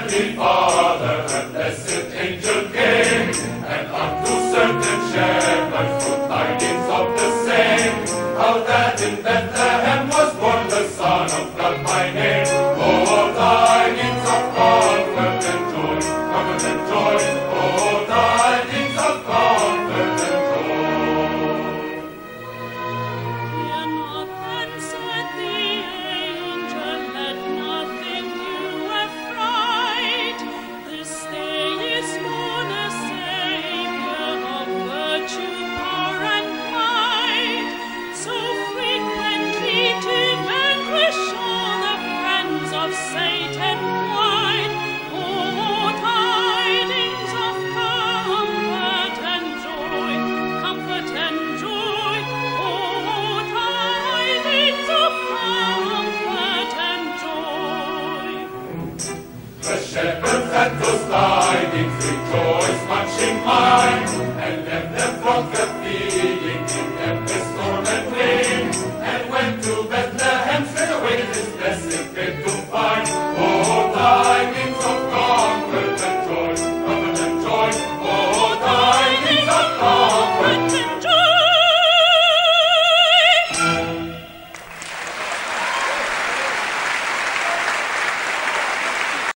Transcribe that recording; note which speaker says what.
Speaker 1: heavenly Father, a blessed angel came, and unto certain shepherds good tidings of the same, how that in Bethlehem was born the Son of God by name. Oh, tidings of comfort and joy, comfort and joy. Oh, tidings of comfort and joy.
Speaker 2: Fear not, answered the angel, let nothing you affright. This day is born a Savior of virtue, power, and might, so frequently to vanquish all the friends of Satan wide. Oh, tidings of comfort and joy, comfort and joy. Oh, tidings of comfort and joy.
Speaker 1: The shepherds at those tidings rejoiced much in mind.